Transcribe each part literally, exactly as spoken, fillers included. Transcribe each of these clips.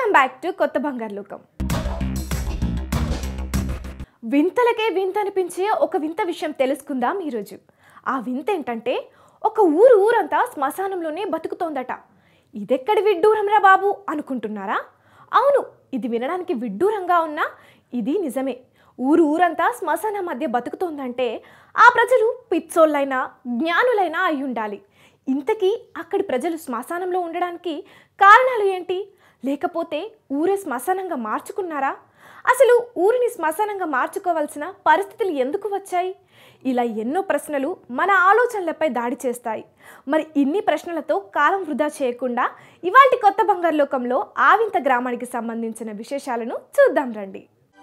Welcome back to కొత్త బంగారు లోకం. వింతలకే వింత అనిపించే ఒక వింత విషయం తెలుసుకుందాం ఈరోజు. ఆ వింత ఏంటంటే ఒక ఊరు ఊరంతా శ్మశానంలోనే బతుకుతోందట. ఇదెక్కడి విడ్డూరంరా బాబు అనుకుంటున్నారా? అవును, ఇది వినడానికి విడ్డూరంగా ఉన్నా ఇది నిజమే. ఊరు ఊరంతా శ్మశానం మధ్య బతుకుతోందంటే ఆ ప్రజలు పిచ్చోళ్ళైనా జ్ఞానులైనా అయి ఉండాలి. ఇంతకీ అక్కడి ప్రజలు శ్మశానంలో ఉండడానికి కారణాలు ఏంటి? లేకపోతే ఊరే శ్మశానంగా మార్చుకున్నారా? అసలు ఊరిని శ్మశానంగా మార్చుకోవాల్సిన పరిస్థితులు ఎందుకు వచ్చాయి? ఇలా ఎన్నో ప్రశ్నలు మన ఆలోచనలపై దాడి చేస్తాయి. మరి ఇన్ని ప్రశ్నలతో కాలం వృధా చేయకుండా ఇవాల్టి కొత్త బంగారు లోకంలో ఆ వింత గ్రామానికి సంబంధించిన విశేషాలను చూద్దాం రండి.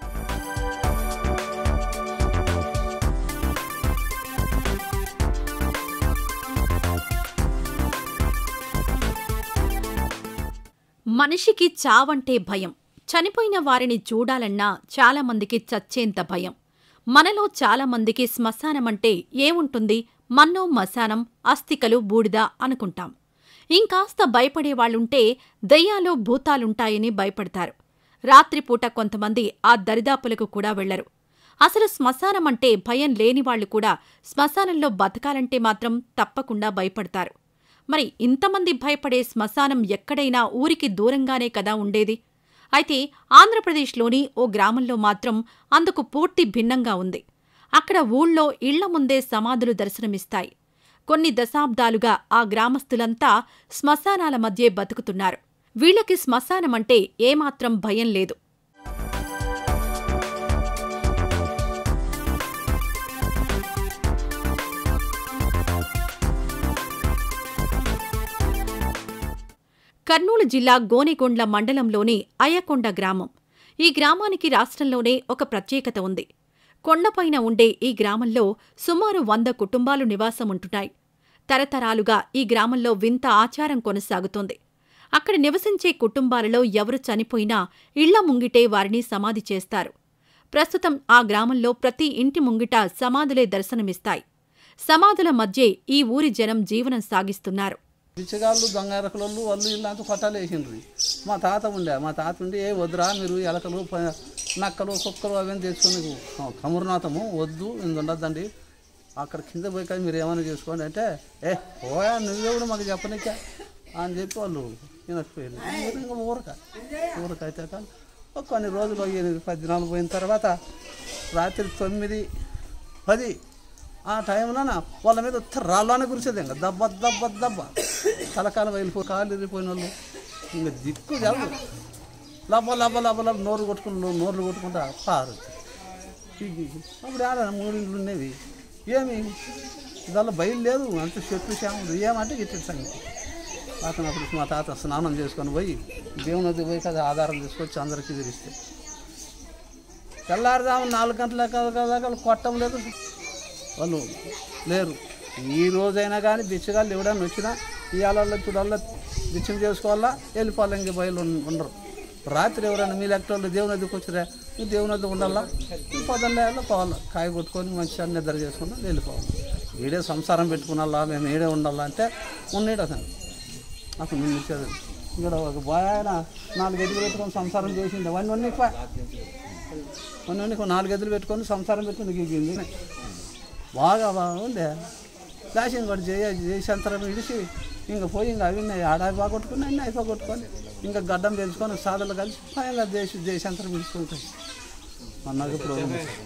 మనిషికి చావంటే భయం. చనిపోయిన వారిని చూడాలన్నా చాలామందికి చచ్చేంత భయం. మనలో చాలామందికి శ్మశానమంటే ఏముంటుంది, మన్నో మశానం, అస్థికలు, బూడిద అనుకుంటాం. ఇంకాస్త భయపడేవాళ్లుంటే దెయ్యాలు భూతాలుంటాయని భయపడతారు. రాత్రిపూట కొంతమంది ఆ దరిదాపులకు కూడా వెళ్లరు. అసలు శ్మశానమంటే భయం లేనివాళ్లు కూడా శ్మశానంలో బతకాలంటే మాత్రం తప్పకుండా భయపడతారు. మరి ఇంతమంది భయపడే శ్మశానం ఎక్కడైనా ఊరికి దూరంగానే కదా ఉండేది. అయితే ఆంధ్రప్రదేశ్లోని ఓ గ్రామంలో మాత్రం అందుకు పూర్తి భిన్నంగా ఉంది. అక్కడ ఊళ్ళో ఇళ్ల ముందే సమాధులు దర్శనమిస్తాయి. కొన్ని దశాబ్దాలుగా ఆ గ్రామస్తులంతా శ్మశానాల మధ్యే బతుకుతున్నారు. వీళ్లకి శ్మశానమంటే ఏమాత్రం భయం లేదు. కర్నూలు జిల్లా గోనెగొండ్ల మండలంలోని అయ్యకొండ గ్రామం. ఈ గ్రామానికి రాష్ట్రంలోనే ఒక ప్రత్యేకత ఉంది. కొండపైన ఉండే ఈ గ్రామంలో సుమారు వంద కుటుంబాలు నివాసముంటున్నాయి. తరతరాలుగా ఈ గ్రామంలో వింత ఆచారం కొనసాగుతోంది. అక్కడ నివసించే కుటుంబాలలో ఎవరు చనిపోయినా ఇళ్ల ముంగిటే వారిని సమాధి చేస్తారు. ప్రస్తుతం ఆ గ్రామంలో ప్రతి ఇంటి ముంగిట సమాధులే దర్శనమిస్తాయి. సమాధుల మధ్యే ఈ ఊరి జనం జీవనం సాగిస్తున్నారు. బిచ్చగాళ్ళు దొంగరకలు వాళ్ళు ఇల్లంతా కొట్టాలు వేసిండ్రు. మా తాత ఉండే మా తాత ఉండి ఏ వద్దురా మీరు ఎలకలు నక్కలు కుక్కలు అవన్నీ తెచ్చుకొని కమురునాథము వద్దు ఇందు ఉండద్దండి, అక్కడ కింద పోయి కానీ మీరు ఏమైనా చేసుకోండి అంటే ఏ పోయా నువ్వే కూడా మాకు చెప్పనిక అని చెప్పి వాళ్ళు వినకపోయారు. ఇంకా ఊరక ఊరకైతే కానీ కొన్ని రోజులు ఎనిమిది పది దినాలు పోయిన తర్వాత రాత్రి తొమ్మిది పది ఆ టైంలో వాళ్ళ మీద రాళ్ళనే కురిసేది. ఇంకా దెబ్బ దెబ్బ దెబ్బ తలకాలం వెళ్ళిపోయి కాళ్ళు వెళ్ళిపోయిన వాళ్ళు ఇంకా దిక్కు జరగదు. లబ్బ లబ్బ లబ్బ లబ్బ నోరు కొట్టుకుని నోర్లు కొట్టుకుంటా పారు. అప్పుడు ఆడ మూడింట్లు ఉండేవి. ఏమి దానిలో బయలు లేదు, అంత చెట్లు శాముడు ఏమంటే ఇట్టి సంగతి. అతను అప్పుడు మా తాత స్నానం చేసుకొని పోయి దేవుని వద్ద పోయి కదా ఆధారం తీసుకొచ్చి అందరికీ తిరిగిస్తే తెల్లారుదాము నాలుగు గంటల కదా కొట్టం లేదు, వాళ్ళు లేరు. ఈ రోజైనా కానీ బిచ్చగాళ్ళు ఎవడన్నా వచ్చినా ఇవాళ చూడాల బిచ్చం చేసుకోవాలా వెళ్ళిపోవాలి, ఇంక బయలు ఉండరు. రాత్రి ఎవరైనా మీ లెక్క వాళ్ళు దేవుని వద్దకు వచ్చిరా ఈ దేవుని వద్ద ఉండాలా పొద్దున్న పోవాలా కాయ కొట్టుకొని మంచిగా నిద్ర చేసుకుంటా వెళ్ళిపోవాలి. ఈడే సంసారం పెట్టుకున్నాలా మేము ఈడే ఉండాలా అంటే ఉండేడు అతను అసలు మేము ఇచ్చేది. ఇక్కడ ఒక బాయ్ ఆయన నాలుగు ఎదురు పెట్టుకొని సంసారం చేసింది. అవన్నీ వన్నీ వన్నీ నాలుగు ఎదురు పెట్టుకొని సంసారం పెట్టుకుని గిగింది బాగా బాగుండే. ఫ్లాషింగ్ కూడా చేయ చేసేంతరం ఇడిచి ఇంకా పోయి ఇంకా అవి ఆడాయి బాగా కొట్టుకుని అన్నీ అయిపోయి కొట్టుకొని ఇంకా గడ్డం పెంచుకొని సాధలు కలిసి పైన దేశ దేశాంతరం ఇడుచుకుంటాయి అన్నది. ఇప్పుడు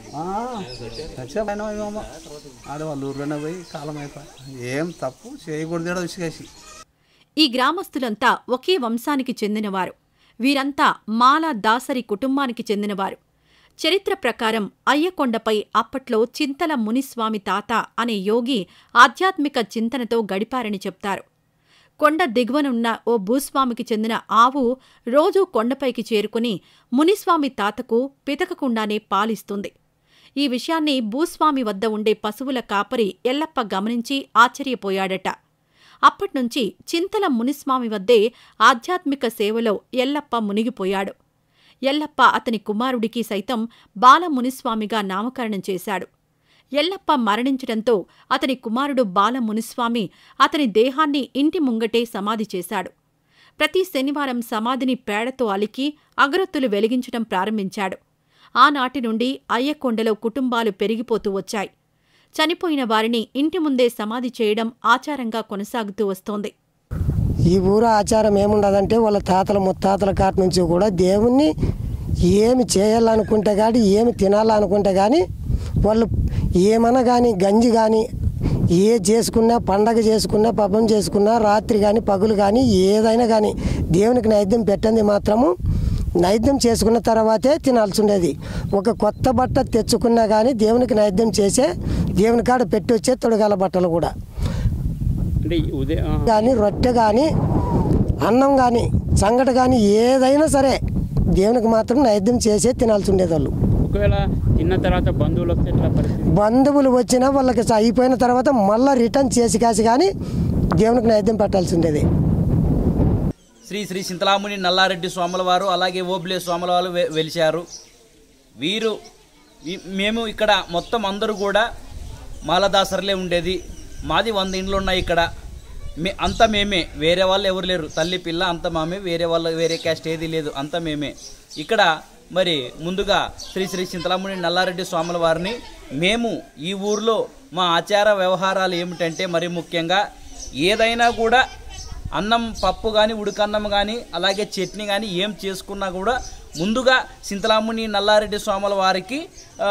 వచ్చే పైన ఏమో ఆడవాళ్ళు ఊర్లోనే పోయి కాలం అయిపోయి ఏం తప్పు చేయకూడదు విసిగేసి. ఈ గ్రామస్తులంతా ఒకే వంశానికి చెందినవారు. వీరంతా మాల దాసరి కుటుంబానికి చెందినవారు. చరిత్ర ప్రకారం అయ్యకొండపై అప్పట్లో చింతల మునిస్వామి తాత అనే యోగి ఆధ్యాత్మిక చింతనతో గడిపారని చెప్తారు. కొండ దిగువనున్న ఓ భూస్వామికి చెందిన ఆవు రోజూ కొండపైకి చేరుకుని మునిస్వామి తాతకు పితకకుండానే పాలిస్తుంది. ఈ విషయాన్ని భూస్వామి వద్ద ఉండే పశువుల కాపరి ఎల్లప్ప గమనించి ఆశ్చర్యపోయాడట. అప్పట్నుంచి చింతల మునిస్వామి వద్దే ఆధ్యాత్మిక సేవలో ఎల్లప్ప మునిగిపోయాడు. ఎల్లప్ప అతని కుమారుడికి సైతం బాలమునిస్వామిగా నామకరణం చేశాడు. ఎల్లప్ప మరణించడంతో అతని కుమారుడు బాలమునిస్వామి అతని దేహాన్ని ఇంటి ముంగటే సమాధి చేశాడు. ప్రతి శనివారం సమాధిని పేడతో అలికి అగరొత్తులు వెలిగించడం ప్రారంభించాడు. ఆనాటి నుండి అయ్యకొండలో కుటుంబాలు పెరిగిపోతూ వచ్చాయి. చనిపోయిన వారిని ఇంటి ముందే సమాధి చేయడం ఆచారంగా కొనసాగుతూ వస్తోంది. ఈ ఊరు ఆచారం ఏముండదంటే వాళ్ళ తాతల ముత్తాతల కాటి నుంచి కూడా దేవుణ్ణి ఏమి చేయాలనుకుంటే కానీ ఏమి తినాలనుకుంటే కానీ వాళ్ళు ఏమన్నా కానీ గంజి కానీ ఏ చేసుకున్నా పండగ చేసుకున్నా పబ్బం చేసుకున్నా రాత్రి కానీ పగులు కానీ ఏదైనా కానీ దేవునికి నైవేద్యం పెట్టండి మాత్రము నైవేద్యం చేసుకున్న తర్వాతే తినాల్సి ఉండేది. ఒక కొత్త బట్ట తెచ్చుకున్నా కానీ దేవునికి నైవేద్యం చేసే దేవుని కాడ పెట్టి వచ్చే తొడగాల బట్టలు కూడా కానీ రొట్టె కానీ అన్నం కానీ సంగటి కానీ ఏదైనా సరే దేవునికి మాత్రం నైవేద్యం చేసే తినాల్సి ఉండేది. వాళ్ళు ఒకవేళ తిన్న తర్వాత బంధువులు వస్తే ఎట్లా పరిస్థితి? బంధువులు వచ్చినా వాళ్ళకి అయిపోయిన తర్వాత మళ్ళీ రిటర్న్ చేసి కాసి కానీ దేవునికి నైవేద్యం పెట్టాల్సి ఉండేది. శ్రీ శ్రీ చింతలాముని నల్లారెడ్డి స్వాముల వారు అలాగే ఓబ్లే స్వాముల వారు వెలిచారు. వీరు మేము ఇక్కడ మొత్తం అందరూ కూడా మాలదాసరులే ఉండేది. మాది వంద ఇండ్లు ఉన్నాయి ఇక్కడ. మే అంతా మేమే, వేరే వాళ్ళు ఎవరు లేరు. తల్లి పిల్ల అంతా మామే, వేరే వాళ్ళు వేరే క్యాస్ట్ ఏది లేదు, అంతా మేమే ఇక్కడ. మరి ముందుగా శ్రీ శ్రీ చింతలాముని నల్లారెడ్డి స్వాముల వారిని మేము ఈ ఊర్లో మా ఆచార వ్యవహారాలు ఏమిటంటే మరి ముఖ్యంగా ఏదైనా కూడా అన్నం పప్పు కానీ ఉడకన్నం కానీ అలాగే చట్నీ కానీ ఏం చేసుకున్నా కూడా ముందుగా చింతలాముని నల్లారెడ్డి స్వాముల వారికి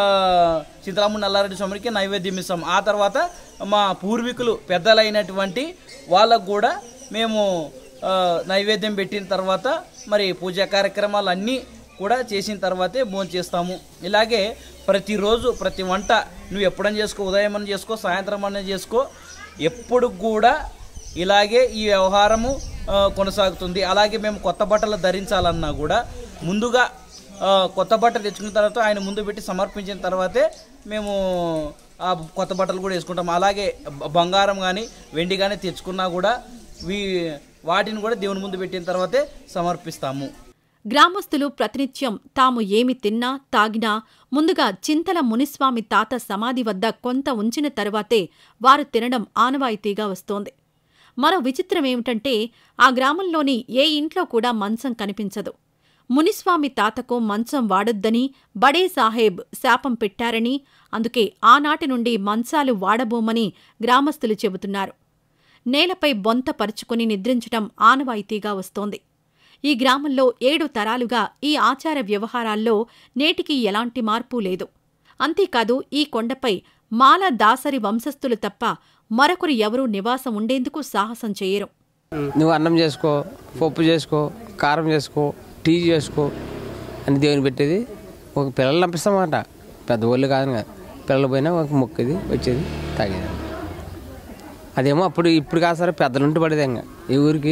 చింతలాముని నల్లారెడ్డి స్వామికి నైవేద్యం ఇస్తాం. ఆ తర్వాత మా పూర్వీకులు పెద్దలైనటువంటి వాళ్ళకు కూడా మేము నైవేద్యం పెట్టిన తర్వాత మరి పూజా కార్యక్రమాలు అన్నీ కూడా చేసిన తర్వాతే భోజనం చేస్తాము. ఇలాగే ప్రతిరోజు ప్రతి వంట నువ్వు ఎప్పుడైనా చేసుకో, ఉదయం అని చేసుకో, సాయంత్రం అనే చేసుకో, ఎప్పుడు కూడా ఇలాగే ఈ వ్యవహారము కొనసాగుతుంది. అలాగే మేము కొత్త బట్టలు ధరించాలన్నా కూడా ముందుగా కొత్త బట్టలు తెచ్చుకున్న తర్వాత ఆయన ముందు పెట్టి సమర్పించిన తర్వాతే మేము ఆ కొత్త బట్టలు కూడా వేసుకుంటాము. అలాగే బంగారం కానీ వెండి కానీ తెచ్చుకున్నా కూడా వీ వాటిని కూడా దేవుని ముందు పెట్టిన తర్వాతే సమర్పిస్తాము. గ్రామస్తులు ప్రతినిత్యం తాము ఏమి తిన్నా తాగినా ముందుగా చింతల మునిస్వామి తాత సమాధి వద్ద కొంత ఉంచిన తరువాతే వారు తినడం ఆనవాయితీగా వస్తోంది. మరో విచిత్రమేమిటంటే ఆ గ్రామంలోని ఏ ఇంట్లో కూడా మంచం కనిపించదు. మునిస్వామి తాతకు మంచం వాడొద్దని బడే సాహెబ్ శాపం పెట్టారని, అందుకే ఆనాటి నుండి మంచాలు వాడబోమని గ్రామస్తులు చెబుతున్నారు. నేలపై బొంత పరుచుకుని నిద్రించటం ఆనవాయితీగా వస్తోంది. ఈ గ్రామంలో ఏడు తరాలుగా ఈ ఆచార వ్యవహారాల్లో నేటికి ఎలాంటి మార్పు లేదు. అంతేకాదు ఈ కొండపై మాల దాసరి వంశస్థులు తప్ప మరొకరు ఎవరూ నివాసం ఉండేందుకు సాహసం చేయరు. నువ్వు అన్నం చేసుకో, పప్పు చేసుకో, కారం చేసుకో, టీ చేసుకో అని దేవుని పెట్టేది. ఒక పిల్లలు పంపిస్తామంట, పెద్దవాళ్ళు కాదు కదా, పిల్లలు పోయినా ఒక మొక్కేది వచ్చేది తాగేది. అదేమో అప్పుడు ఇప్పుడు కాదు సరే పెద్దలుంటూ పడేది. ఇంకా ఈ ఊరికి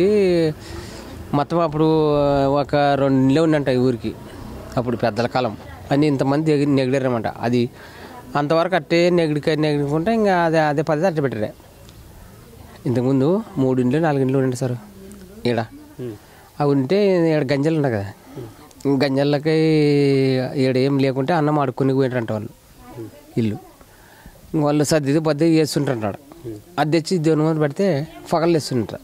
మొత్తం అప్పుడు ఒక రెండు నెలలు ఉందంట ఈ ఊరికి. అప్పుడు పెద్దల కాలం అన్నీ ఇంతమంది ఎగిరి నెగిడారన్నమాట. అది అంతవరకు అట్టే నెగిడికాయ నెగిడుకుంటే ఇంకా అదే అదే పద్ధతి అట్ట పెట్టారే. ఇంతకుముందు మూడు ఇండ్లు నాలుగు ఇండ్లు ఉండండి సార్ ఈడ. అవి ఉంటే ఈడ గంజలు ఉన్నాయి కదా, గంజలకి ఈడ ఏం లేకుంటే అన్నం ఆడుకుని పోయింటారంట వాళ్ళు. ఇల్లు వాళ్ళు సర్ది బద్ద వేస్తుంటారు. అది తెచ్చి దేవుని ముందు పెడితే పగలు వేస్తుంటారు.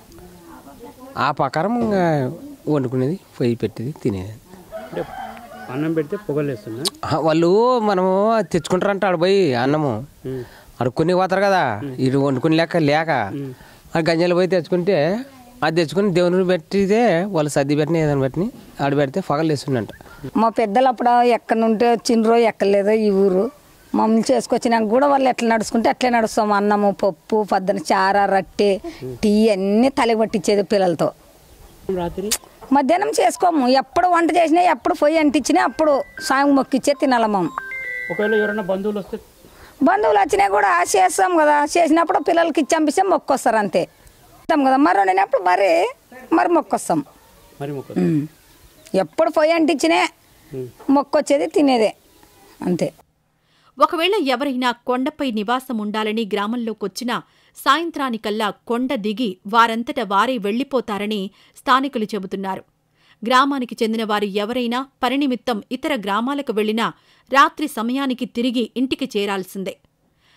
ఆ ప్రకారం ఇంకా వండుకునేది, పొయ్యి పెట్టేది, తినేది. అన్నం పెడితే పొగలేస్తున్నా వాళ్ళు మనము తెచ్చుకుంటారంట ఆడ పోయి అన్నము అడుక్కుని పోతారు కదా, ఇటు వండుకుని లేక లేక ఆ గంజలు పోయి తెచ్చుకుంటే అది తెచ్చుకుని దేవుని పెట్టితే వాళ్ళు సర్ది పెట్టిన ఏదైనా పెట్టిన ఆడ పెడితే పగలు వేస్తుండంట. మా పెద్దలు అప్పుడు ఎక్కడ నుంటే వచ్చినరో ఎక్కలేదో ఈ ఊరు మమ్మల్ని చేసుకొచ్చినాక కూడా వాళ్ళు ఎట్లా నడుచుకుంటే అట్లే నడుస్తాం. అన్నము పప్పు పద్దన చార రొట్టె టీ అన్నీ తలకి పట్టించేది పిల్లలతో. రాత్రి మధ్యాహ్నం చేసుకోము, ఎప్పుడు వంట చేసినా ఎప్పుడు పొయ్యి అంటించినా అప్పుడు సాయం మొక్కిచ్చే తినాలమ్మ. ఒకవేళ ఎవరైనా బంధువులు వస్తే బంధువులు వచ్చినా కూడా చేస్తాం కదా, చేసినప్పుడు పిల్లలకి ఇచ్చి పంపిస్తే మొక్కొస్తారు అంతే కదా. మరి వండినప్పుడు మరి మరి మొక్కొస్తాం. మరి మొక్క ఎప్పుడు పొయ్యి అంటించినా మొక్కొచ్చేది తినేదే అంతే. ఒకవేళ ఎవరైనా కొండపై నివాసం ఉండాలని గ్రామంలోకొచ్చినా సాయంత్రానికల్లా కొండ దిగి వారంతట వారే వెళ్లిపోతారని స్థానికులు చెబుతున్నారు. గ్రామానికి చెందిన వారు ఎవరైనా పనినిమిత్తం ఇతర గ్రామాలకు వెళ్లినా రాత్రి సమయానికి తిరిగి ఇంటికి చేరాల్సిందే.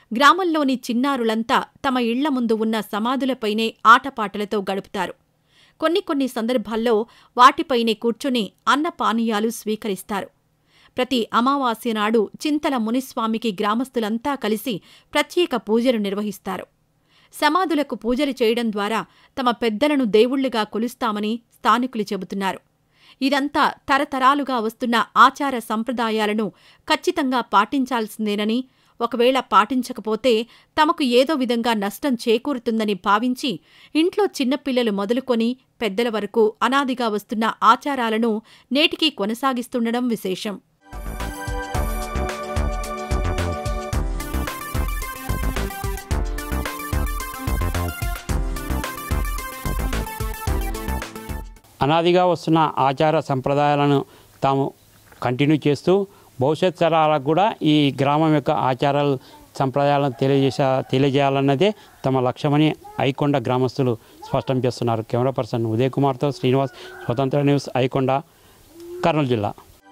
గ్రామంలోని చిన్నారులంతా తమ ఇళ్ల ముందు ఉన్న సమాధులపైనే ఆటపాటలతో గడుపుతారు. కొన్ని కొన్ని సందర్భాల్లో వాటిపైనే కూర్చుని అన్నపానీయాలు స్వీకరిస్తారు. ప్రతి అమావాస్య నాడు చింతల మునిస్వామికి గ్రామస్తులంతా కలిసి ప్రత్యేక పూజలు నిర్వహిస్తారు. సమాధులకు పూజలు చేయడం ద్వారా తమ పెద్దలను దేవుళ్లుగా కొలుస్తామని స్థానికులు చెబుతున్నారు. ఇదంతా తరతరాలుగా వస్తున్న ఆచార సంప్రదాయాలను ఖచ్చితంగా పాటించాల్సిందేనని, ఒకవేళ పాటించకపోతే తమకు ఏదో విధంగా నష్టం చేకూరుతుందని భావించి ఇంట్లో చిన్నపిల్లలు మొదలుకొని పెద్దల వరకు అనాదిగా వస్తున్న ఆచారాలను నేటికీ కొనసాగిస్తుండడం విశేషం. అనాదిగా వస్తున్న ఆచార సంప్రదాయాలను తాము కంటిన్యూ చేస్తూ భవిష్యత్ తరాలకు కూడా ఈ గ్రామం యొక్క ఆచారాలు సంప్రదాయాలను తెలియజేసే తెలియజేయాలన్నదే తమ లక్ష్యమని ఐకొండ గ్రామస్తులు స్పష్టం చేస్తున్నారు. కెమెరా పర్సన్ ఉదయ్ కుమార్తో శ్రీనివాస్, స్వతంత్ర న్యూస్, ఐకొండ, కర్నూలు జిల్లా.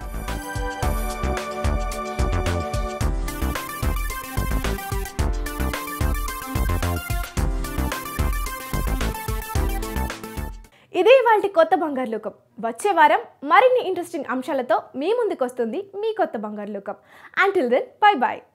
ఇదే వాళ్ళ కొత్త బంగారు లోకం. వచ్చే వారం మరిన్ని ఇంట్రెస్టింగ్ అంశాలతో మీ ముందుకు వస్తుంది మీ కొత్త బంగారు లోకం. Until then bye bye.